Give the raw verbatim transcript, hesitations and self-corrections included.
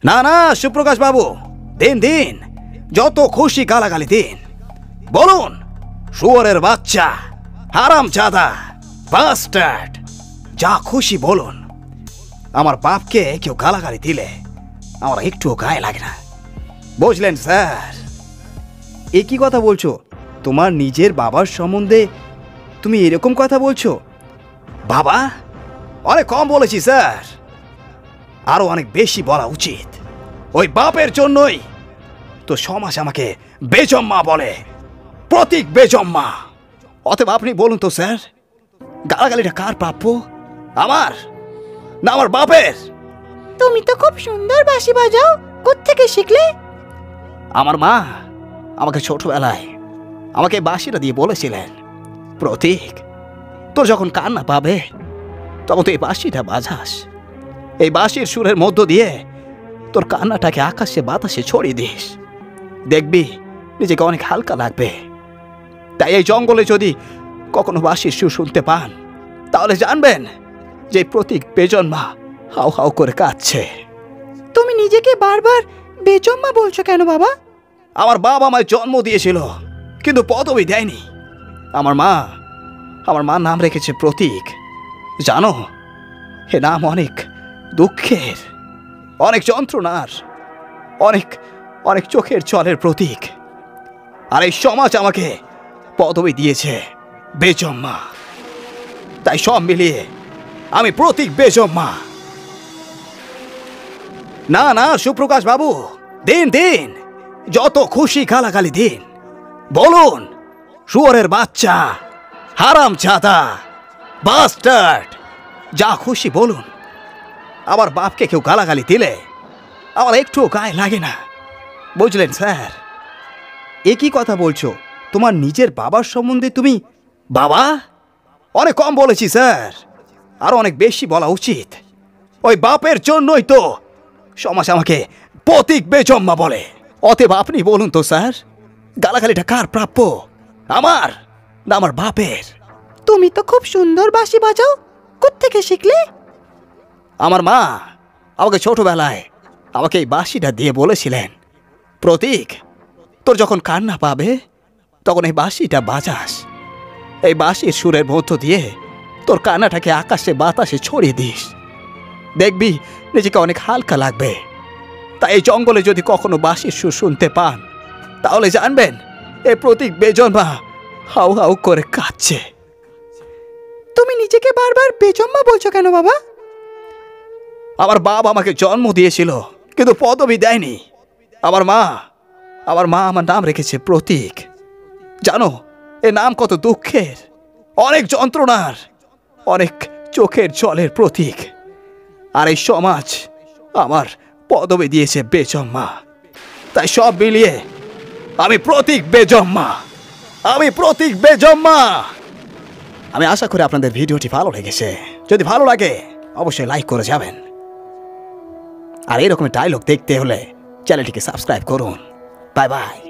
না না সুপ্রকাশ বাবু, দিন দিন, যত খুশি গালাগালি দিন। বলুন, শুয়োরের বাচ্চা, হারামজাদা, বাস্টার্ড, যা খুশি বলুন। আমার বাপকে কেউ গালাগালি দিলে আমার একটুও গায়ে লাগে না, বুঝলেন স্যার? এ কি কথা বলছো? তোমার নিজের বাবার সম্বন্ধে তুমি এরকম কথা বলছো? বাবা, অনেক কম বলেছি স্যার, আরো অনেক বেশি বলা উচিত। ওই বাপের জন্যই তো সমাজ আমাকে বেজম্মা বলে, প্রতীক বেজম্মা। অতএব আপনি বলুন তো স্যার, গালাগালিটা কার প্রাপ্য, আমার না আমার বাপের? তুমি তো খুব সুন্দর বাঁশি বাজাও, কোত্থেকে শিখলে? আমার মা আমাকে ছোটবেলায় আমাকে বাঁশিটা দিয়ে বলেছিলেন, প্রতীক, তোর যখন কান্না পাবে তখন তুই এই বাঁশিটা বাজাস। এই বাঁশির সুরের মধ্য দিয়ে তোর কান্নাটাকে আকাশে বাতাসে ছড়িয়ে দিস, দেখবি নিজেকে অনেক হালকা লাগবে। তাই এই জঙ্গলে যদি কখনো বাঁশির সুর শুনতে পান, তাহলে জানবেন যে প্রতীক বেজন্মা হাউ হাউ করে কাঁদছে। তুমি নিজেকে বারবার বেজম্মা বলছো কেন বাবা? আমার বাবা আমায় জন্ম দিয়েছিল, কিন্তু পদবি দেয়নি। আমার মা আমার মার নাম রেখেছে প্রতীক। জানো, এ নাম অনেক দুঃখের, অনেক যন্ত্রণার, অনেক অনেক চোখের জলের প্রতীক। আর এই সমাজ আমাকে পদবি দিয়েছে বেজম্মা। তাই সব মিলিয়ে আমি প্রতীক বেজম্মা। না না সুপ্রকাশ বাবু, দিন দিন, যত খুশি গালাগালি দিন। বলুন, শুয়োরের বাচ্চা, হারামজাদা, বাস্টার্ড, যা খুশি বলুন। আমার বাপকে কেউ গালাগালি দিলে আমার একটুও গায়ে লাগে না, বুঝলেন স্যার? এ কি কথা বলছো? তোমার নিজের বাবার সম্বন্ধে তুমি বাবা? অনেক কম বলেছি স্যার, আরো অনেক বেশি বলা উচিত। ওই বাপের জন্যই তো সমাজ আমাকে প্রতীক বেজম্মা বলে। অতএব আপনি বলুন তো স্যার, গালাগালিটা কার প্রাপ্য, আমার না আমার বাপের? তুমি তো খুব সুন্দর বাঁশি বাজাও, কোত্থেকে শিখলে? আমার মা আমাকে ছোটবেলায় আমাকে এই বাঁশিটা দিয়ে বলেছিলেন, প্রতীক, তোর যখন কান্না পাবে তখন এই বাঁশিটা বাজাস। এই বাঁশির সুরের মধ্য দিয়ে তোর কান্নাটাকে আকাশে বাতাসে ছড়িয়ে দিস, দেখবি নিজেকে অনেক হালকা লাগবে। তাই এই জঙ্গলে যদি কখনো বাঁশির সুর শুনতে পান, তাহলে জানবেন এই প্রতীক বেজম্মা হাউ হাউ করে কাঁদছে। তুমি নিজেকে বারবার বেজম্মা বলছো কেন বাবা? আমার বাবা আমাকে জন্ম দিয়েছিল, কিন্তু পদবি দেয়নি। আমার মা আমার মা আমার নাম রেখেছে প্রতীক। জানো, এ নাম কত দুঃখের, অনেক যন্ত্রণার, অনেক চোখের জলের প্রতীক। আর এই সমাজ আমার পদবি দিয়েছে বেজম্মা। তাই সব মিলিয়ে আমি প্রতীক বেজম্মা, আমি প্রতীক বেজম্মা। আমি আশা করি আপনাদের ভিডিওটি ভালো লেগেছে। যদি ভালো লাগে অবশ্যই লাইক করে যাবেন। আর এরকমের ডায়লগ দেখতে হলে চ্যানেলটিকে সাবস্ক্রাইব করুন। Bye by.